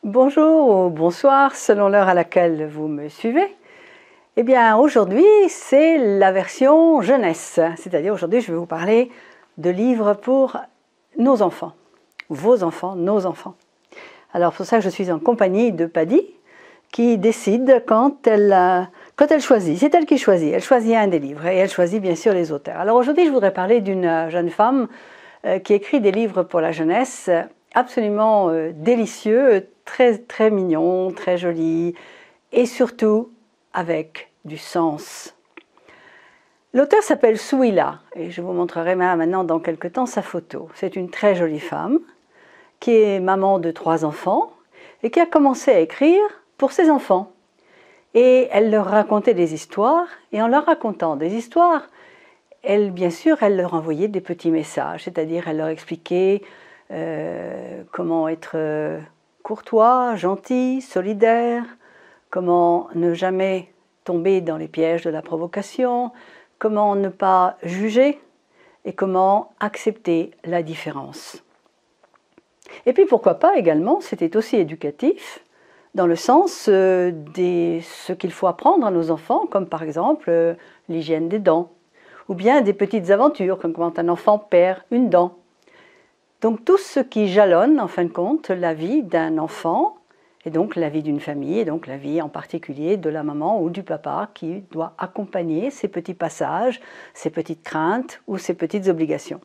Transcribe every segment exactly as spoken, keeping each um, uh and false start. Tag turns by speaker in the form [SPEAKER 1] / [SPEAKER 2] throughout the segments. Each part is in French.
[SPEAKER 1] Bonjour ou bonsoir, selon l'heure à laquelle vous me suivez. Eh bien, aujourd'hui, c'est la version jeunesse. C'est-à-dire, aujourd'hui, je vais vous parler de livres pour nos enfants. Vos enfants, nos enfants. Alors, pour ça, je suis en compagnie de Paddy, qui décide quand elle, quand elle choisit. C'est elle qui choisit. Elle choisit un des livres et elle choisit bien sûr les auteurs. Alors, aujourd'hui, je voudrais parler d'une jeune femme qui écrit des livres pour la jeunesse absolument délicieux, très, très mignon, très joli, et surtout avec du sens. L'auteur s'appelle Souila, et je vous montrerai maintenant dans quelques temps sa photo. C'est une très jolie femme, qui est maman de trois enfants, et qui a commencé à écrire pour ses enfants. Et elle leur racontait des histoires, et en leur racontant des histoires, elle, bien sûr, elle leur envoyait des petits messages, c'est-à-dire elle leur expliquait euh, comment être euh, courtois, gentil, solidaire, comment ne jamais tomber dans les pièges de la provocation, comment ne pas juger et comment accepter la différence. Et puis pourquoi pas également, c'était aussi éducatif, dans le sens euh, de ce qu'il faut apprendre à nos enfants, comme par exemple euh, l'hygiène des dents, ou bien des petites aventures, comme quand un enfant perd une dent. Donc tout ce qui jalonne, en fin de compte, la vie d'un enfant, et donc la vie d'une famille, et donc la vie en particulier de la maman ou du papa qui doit accompagner ces petits passages, ces petites craintes ou ces petites obligations.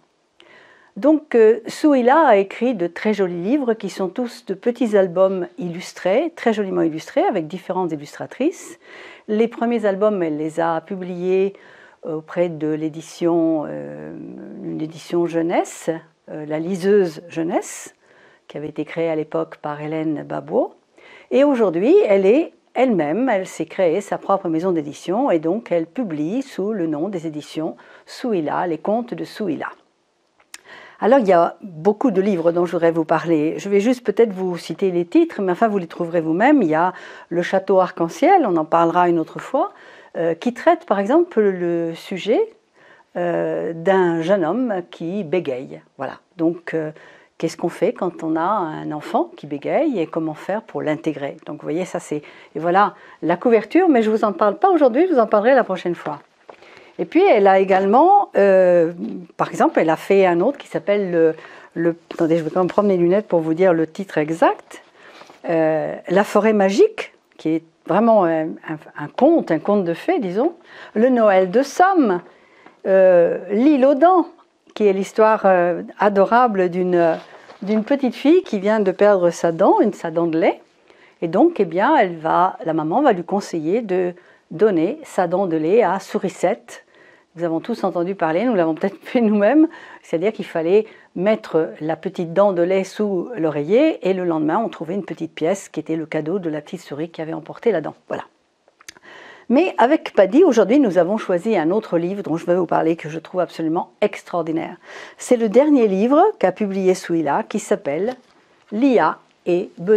[SPEAKER 1] Donc euh, Souila a écrit de très jolis livres qui sont tous de petits albums illustrés, très joliment illustrés, avec différentes illustratrices. Les premiers albums, elle les a publiés auprès de l'édition, euh, une édition jeunesse, euh, la liseuse jeunesse, qui avait été créée à l'époque par Hélène Babot. Et aujourd'hui, elle est elle-même, elle s'est créée sa propre maison d'édition et donc elle publie sous le nom des éditions Souila, les contes de Souila. Alors il y a beaucoup de livres dont je voudrais vous parler. Je vais juste peut-être vous citer les titres, mais enfin vous les trouverez vous-même. Il y a Le Château Arc-en-Ciel, on en parlera une autre fois, euh, qui traite par exemple le sujet euh, d'un jeune homme qui bégaye. Voilà. Donc euh, qu'est-ce qu'on fait quand on a un enfant qui bégaye et comment faire pour l'intégrer? Donc vous voyez, ça c'est... Et voilà la couverture, mais je ne vous en parle pas aujourd'hui, je vous en parlerai la prochaine fois. Et puis elle a également, euh, par exemple, elle a fait un autre qui s'appelle le, le... Attendez, je vais quand même prendre mes lunettes pour vous dire le titre exact. Euh, La forêt magique, qui est vraiment un, un, un conte, un conte de fées, disons. Le Noël de Sam, euh, L'île aux dents, qui est l'histoire euh, adorable d'une d'une petite fille qui vient de perdre sa dent, une sa dent de lait. Et donc, eh bien, elle va, la maman va lui conseiller de donner sa dent de lait à Sourisette. Nous avons tous entendu parler, nous l'avons peut-être fait nous-mêmes, c'est-à-dire qu'il fallait mettre la petite dent de lait sous l'oreiller et le lendemain, on trouvait une petite pièce qui était le cadeau de la petite souris qui avait emporté la dent. Voilà. Mais avec Paddy, aujourd'hui, nous avons choisi un autre livre dont je vais vous parler que je trouve absolument extraordinaire. C'est le dernier livre qu'a publié Souila qui s'appelle « Lia et Benoît ».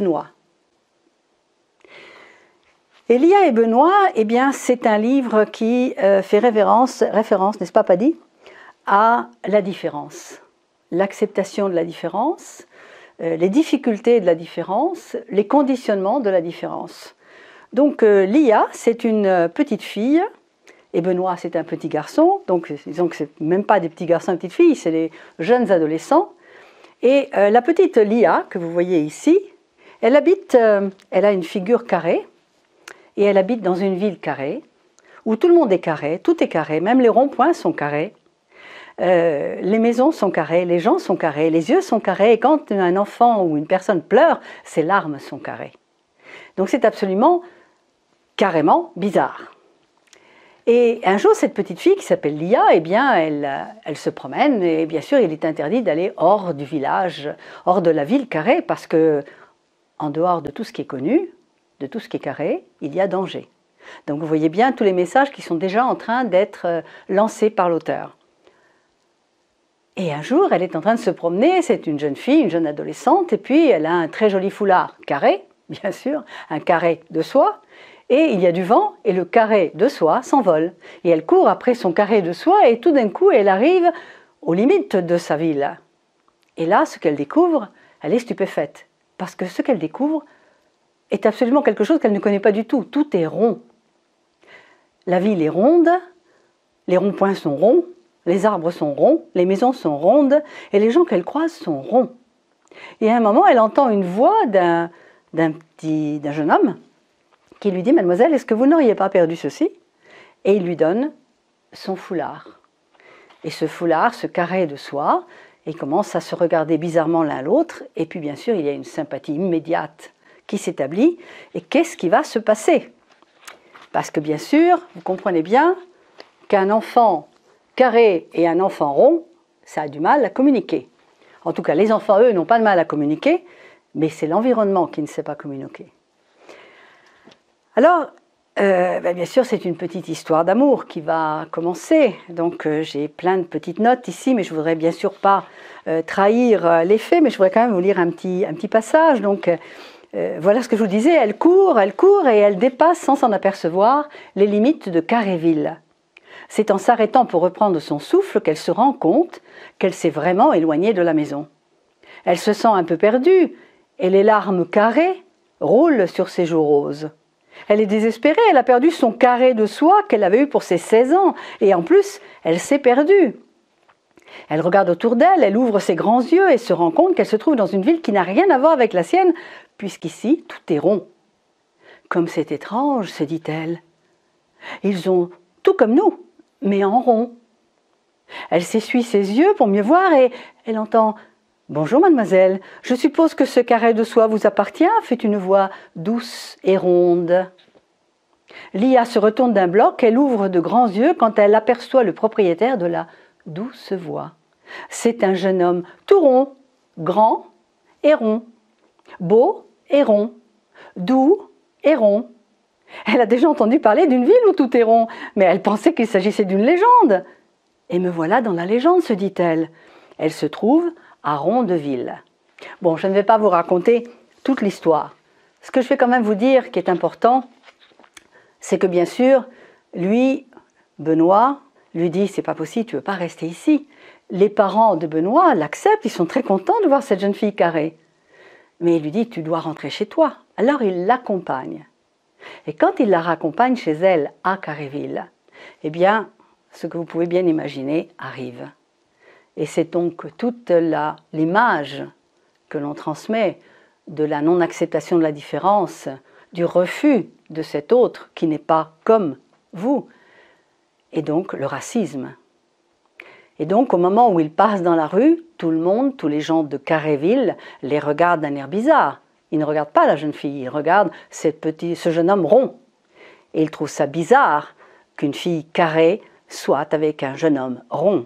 [SPEAKER 1] Et Lia et Benoît, eh bien, c'est un livre qui euh, fait référence, référence, n'est-ce pas Paddy, à la différence, l'acceptation de la différence, euh, les difficultés de la différence, les conditionnements de la différence. Donc euh, Lia, c'est une petite fille, et Benoît, c'est un petit garçon, donc disons que c'est même pas des petits garçons et petites filles, c'est des jeunes adolescents. Et euh, la petite Lia, que vous voyez ici, elle habite, euh, elle a une figure carrée, et elle habite dans une ville carrée, où tout le monde est carré, tout est carré, même les ronds-points sont carrés, euh, les maisons sont carrées, les gens sont carrés, les yeux sont carrés, et quand un enfant ou une personne pleure, ses larmes sont carrées. Donc c'est absolument, carrément bizarre. Et un jour, cette petite fille qui s'appelle Lia, eh bien, elle, elle se promène, et bien sûr, il est interdit d'aller hors du village, hors de la ville carrée, parce que, en dehors de tout ce qui est connu, de tout ce qui est carré, il y a danger. Donc vous voyez bien tous les messages qui sont déjà en train d'être lancés par l'auteur. Et un jour, elle est en train de se promener, c'est une jeune fille, une jeune adolescente, et puis elle a un très joli foulard carré, bien sûr, un carré de soie, et il y a du vent, et le carré de soie s'envole. Et elle court après son carré de soie, et tout d'un coup, elle arrive aux limites de sa ville. Et là, ce qu'elle découvre, elle est stupéfaite, parce que ce qu'elle découvre, est absolument quelque chose qu'elle ne connaît pas du tout. Tout est rond. La ville est ronde, les ronds-points sont ronds, les arbres sont ronds, les maisons sont rondes, et les gens qu'elle croise sont ronds. Et à un moment, elle entend une voix d'un d'un petit d'un jeune homme qui lui dit « Mademoiselle, est-ce que vous n'auriez pas perdu ceci ?» Et il lui donne son foulard. Et ce foulard, ce carré de soie, ils commencent à se regarder bizarrement l'un l'autre, et puis bien sûr, il y a une sympathie immédiate qui s'établit. Et qu'est-ce qui va se passer? Parce que bien sûr, vous comprenez bien qu'un enfant carré et un enfant rond, ça a du mal à communiquer. En tout cas, les enfants, eux, n'ont pas de mal à communiquer, mais c'est l'environnement qui ne sait pas communiquer. Alors, euh, ben bien sûr, c'est une petite histoire d'amour qui va commencer. Donc, euh, j'ai plein de petites notes ici, mais je ne voudrais bien sûr pas euh, trahir euh, les faits, mais je voudrais quand même vous lire un petit, un petit passage. Donc, euh, voilà ce que je vous disais, elle court, elle court et elle dépasse sans s'en apercevoir les limites de Carréville. C'est en s'arrêtant pour reprendre son souffle qu'elle se rend compte qu'elle s'est vraiment éloignée de la maison. Elle se sent un peu perdue et les larmes carrées roulent sur ses joues roses. Elle est désespérée, elle a perdu son carré de soie qu'elle avait eu pour ses seize ans et en plus, elle s'est perdue. Elle regarde autour d'elle, elle ouvre ses grands yeux et se rend compte qu'elle se trouve dans une ville qui n'a rien à voir avec la sienne puisqu'ici, tout est rond. Comme c'est étrange, se dit-elle. Ils ont tout comme nous, mais en rond. Elle s'essuie ses yeux pour mieux voir et elle entend « Bonjour mademoiselle, je suppose que ce carré de soie vous appartient ?» fait une voix douce et ronde. Lia se retourne d'un bloc, elle ouvre de grands yeux quand elle aperçoit le propriétaire de la douce voix. C'est un jeune homme tout rond, grand et rond, beau et rond, doux et rond. Elle a déjà entendu parler d'une ville où tout est rond, mais elle pensait qu'il s'agissait d'une légende. Et me voilà dans la légende, se dit-elle. Elle se trouve à Rondeville. Bon, je ne vais pas vous raconter toute l'histoire. Ce que je vais quand même vous dire, qui est important, c'est que bien sûr, lui, Benoît, lui dit « c'est pas possible, tu ne veux pas rester ici ». Les parents de Benoît l'acceptent, ils sont très contents de voir cette jeune fille carrée. Mais il lui dit « tu dois rentrer chez toi ». Alors il l'accompagne. Et quand il la raccompagne chez elle à Carréville, eh bien, ce que vous pouvez bien imaginer arrive. Et c'est donc toute l'image que l'on transmet de la non-acceptation de la différence, du refus de cet autre qui n'est pas comme vous, et donc le racisme. Et donc au moment où ils passent dans la rue, tout le monde, tous les gens de Carréville les regardent d'un air bizarre. Ils ne regardent pas la jeune fille, ils regardent cette petite, ce jeune homme rond. Et ils trouvent ça bizarre qu'une fille carrée soit avec un jeune homme rond.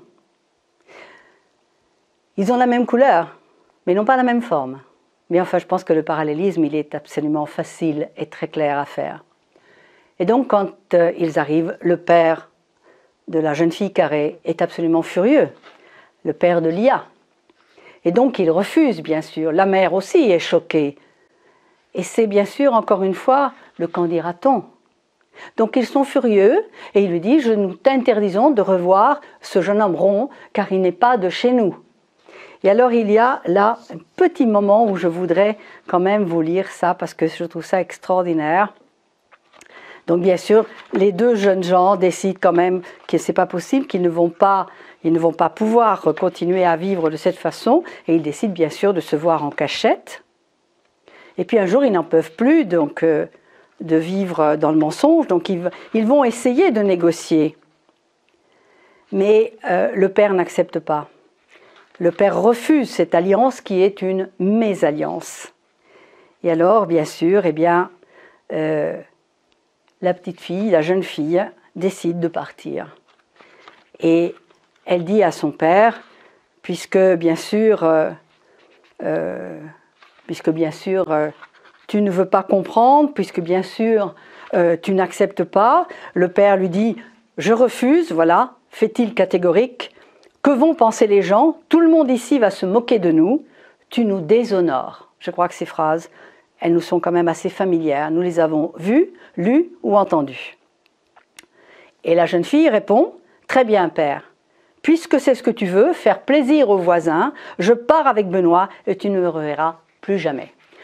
[SPEAKER 1] Ils ont la même couleur, mais n'ont pas la même forme. Mais enfin, je pense que le parallélisme, il est absolument facile et très clair à faire. Et donc, quand euh, ils arrivent, le père de la jeune fille carrée est absolument furieux, le père de Lia. Et donc, il refuse, bien sûr. La mère aussi est choquée. Et c'est bien sûr, encore une fois, le qu'en dira-t-on. Donc, ils sont furieux et il lui dit « Je nous t'interdisons de revoir ce jeune homme rond, car il n'est pas de chez nous. » Et alors, il y a là un petit moment où je voudrais quand même vous lire ça, parce que je trouve ça extraordinaire. Donc, bien sûr, les deux jeunes gens décident quand même que ce n'est pas possible, qu'ils ne vont pas, ils ne vont pas pouvoir continuer à vivre de cette façon, et ils décident bien sûr de se voir en cachette. Et puis un jour, ils n'en peuvent plus donc, euh, de vivre dans le mensonge, donc ils, ils vont essayer de négocier. Mais euh, le père n'accepte pas. Le père refuse cette alliance qui est une mésalliance. Et alors, bien sûr, eh bien, euh, la petite fille, la jeune fille, décide de partir. Et elle dit à son père, puisque bien sûr, euh, euh, puisque bien sûr, euh, tu ne veux pas comprendre, puisque bien sûr, euh, tu n'acceptes pas, le père lui dit, je refuse, voilà, fait-il catégorique, que vont penser les gens? Tout le monde ici va se moquer de nous, tu nous déshonores. Je crois que ces phrases, elles nous sont quand même assez familières, nous les avons vues, lues ou entendues. Et la jeune fille répond, très bien père, puisque c'est ce que tu veux, faire plaisir aux voisins, je pars avec Benoît et tu ne me reverras plus jamais.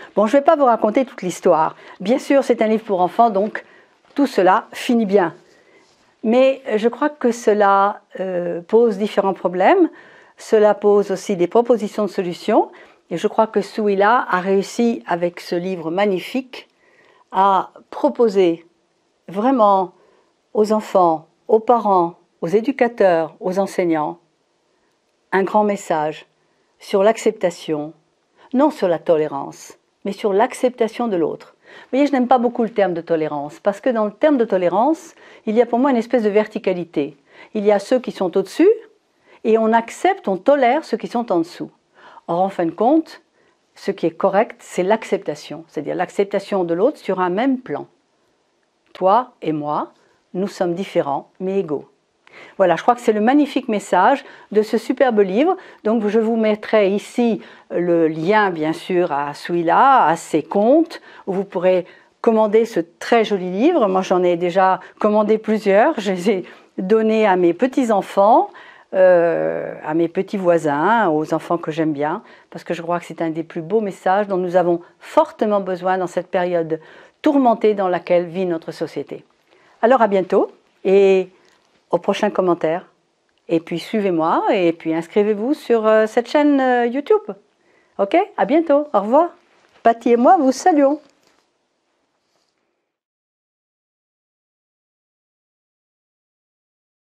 [SPEAKER 1] Bon, je ne vais pas vous raconter toute l'histoire. Bien sûr, c'est un livre pour enfants, donc tout cela finit bien. Mais je crois que cela euh, pose différents problèmes. Cela pose aussi des propositions de solutions. Et je crois que Souila a réussi, avec ce livre magnifique, à proposer vraiment aux enfants, aux parents, aux éducateurs, aux enseignants, un grand message sur l'acceptation, non sur la tolérance, mais sur l'acceptation de l'autre. Vous voyez, je n'aime pas beaucoup le terme de tolérance, parce que dans le terme de tolérance, il y a pour moi une espèce de verticalité. Il y a ceux qui sont au-dessus, et on accepte, on tolère ceux qui sont en dessous. Or, en fin de compte, ce qui est correct, c'est l'acceptation, c'est-à-dire l'acceptation de l'autre sur un même plan. Toi et moi, nous sommes différents, mais égaux. Voilà, je crois que c'est le magnifique message de ce superbe livre. Donc je vous mettrai ici le lien, bien sûr, à Souila, à ses comptes, où vous pourrez commander ce très joli livre. Moi, j'en ai déjà commandé plusieurs. Je les ai donnés à mes petits-enfants, euh, à mes petits voisins, aux enfants que j'aime bien, parce que je crois que c'est un des plus beaux messages dont nous avons fortement besoin dans cette période tourmentée dans laquelle vit notre société. Alors à bientôt et au prochain commentaire. Et puis suivez-moi et puis inscrivez-vous sur euh, cette chaîne euh, YouTube. Ok, à bientôt, au revoir. Patty et moi vous saluons.